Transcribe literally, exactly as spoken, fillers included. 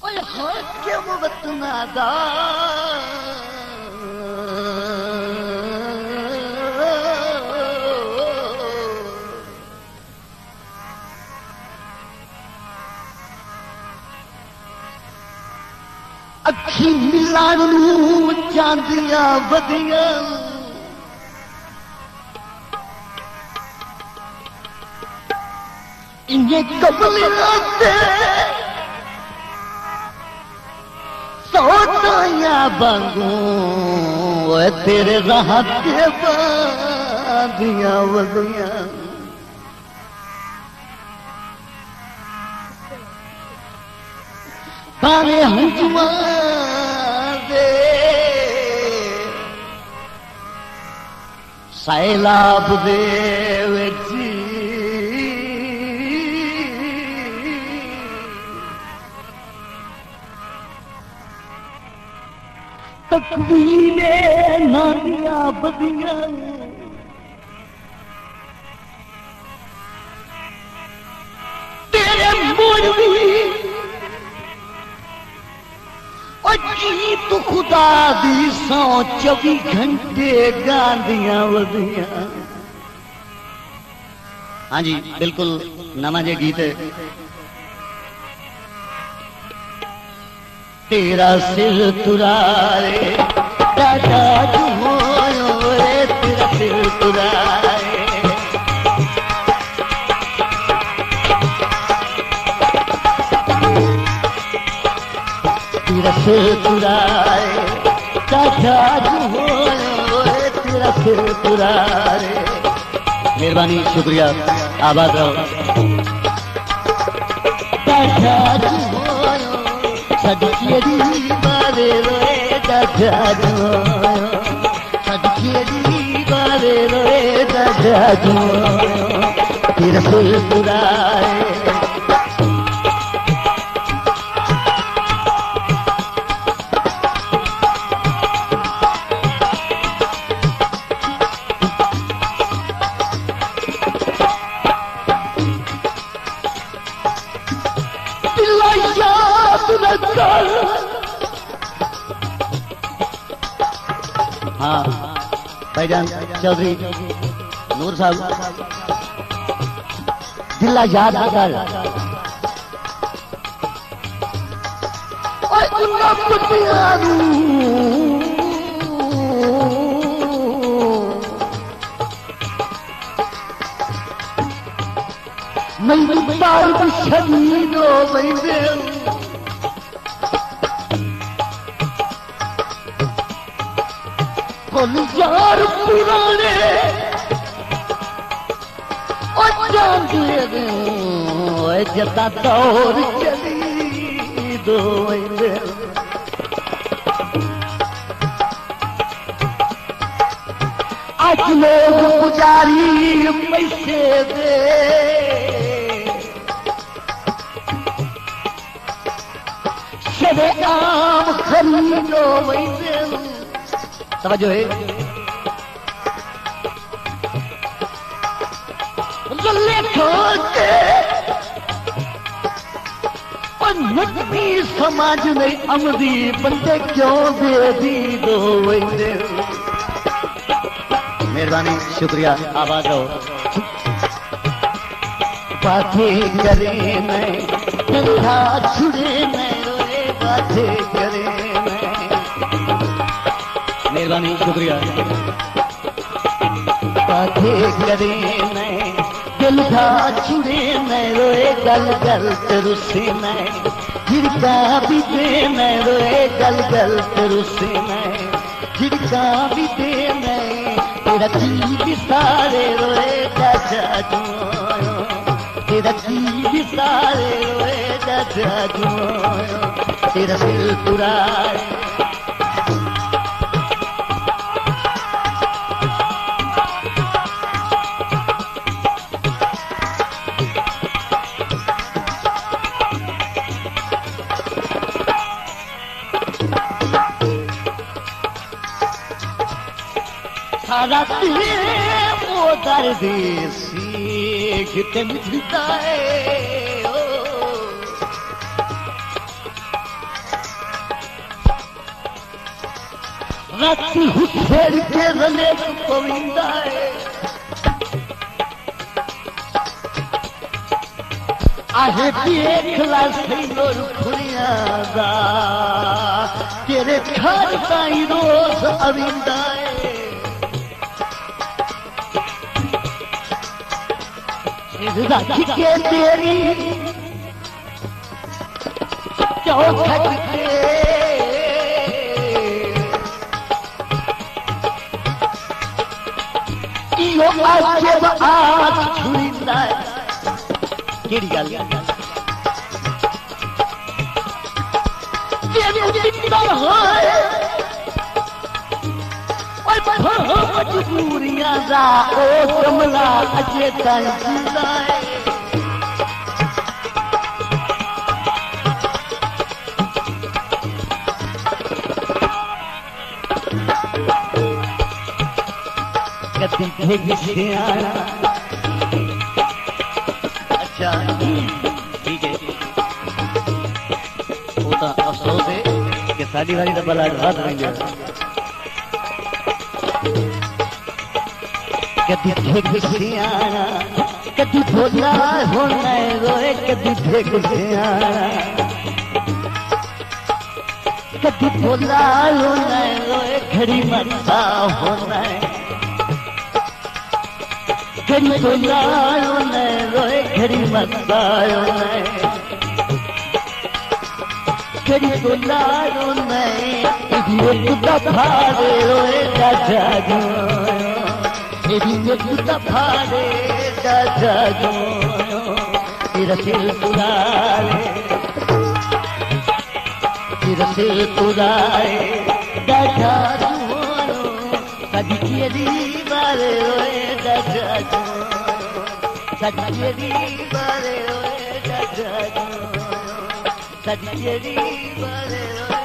ओए हर के वक्त नादा अखी मिलानू चांदिया वधिया इन्हें कबलियाते सोताया बांगू तेरे राह के बांधिया वधिया तारे हंजुआ दे सैलाब दे जी तकदीरे नादिया बदिया तेरे मोरवी जी तू खुदा दी सौ चौबी घंटे गांधिया वधिया। हाँ जी बिल्कुल नवा जे गीत है। तेरा सिर तुराए दादा जुमोयो रे तेरा सिर तुराए तेरा सिर तुराए चाचा जुमोयो रे तेरा सिर तुराए। मेहरबानी शुक्रिया आबाद रहो। चाचा जुमोयो सदकेरी बारे रोए दादा जुमोयो सदकेरी बारे रोए दादा जुमोयो तेरा सिर तुराए। हाँ भाईजान चौधरी नूर साहब दिल्ला याद कर मैं बार शहीद हो गई यार पुराने जता दौर चली दो आज लोग पुजारी पैसे दे शरेआम खरीदो वैसे समझो है नकली समाज ने अमदी बंदे क्यों दे दी दो वैसे। मेहरबानी शुक्रिया आबाद रहो। बातें करे मैं कंधा छुड़े मैं रोए बातें करे मैं। मेहरबानी शुक्रिया। बातें करे मैं दिल का छुड़े मैं रोए गल गल रुसे मैं झिड़का भी दे मैं रोए गल गल रुसे मैं झिड़का भी दे मैं तेरा जी भी सारे रोए दादा जुमोयो तेरा जी भी सारे रोए दादा जुमोयो तेरा सिर तुराए। सारा वो दर्द सीखते मिलता है राती हुसेड़ के रले पविंदा है आहे देख ला सैलोर खुरिया दा तेरे घर ताई रोज अविंदा है रख के तेरी चौखट के यो आके आज छुरिंदा है केड़ी गल तेरे दिंदा है ओए मजबूरियां दा ओ कमला अजे ताईं जिंदा है कदी भेग सियाना अच्छा ठीक है वो तो अफसोस है कि साड़ी वाली तो बला बात नहीं है कदी भेग सियाना कदी भोला होना रोए कदी भेग सियाना कदी भोला होना रोए घड़ी मरता होना घड़ी भोला होना रोए घड़ी मरता होना घड़ी भोला होना एक दफा रे रोए दादा जो एक दफा रे दादा जो तेरा सिर तुराए तेरा सिर तुराए दादा जो कदी केरी बारे रोए दादा जो कदी केरी बारे रोए दादा जो कदी केरी बारे रोए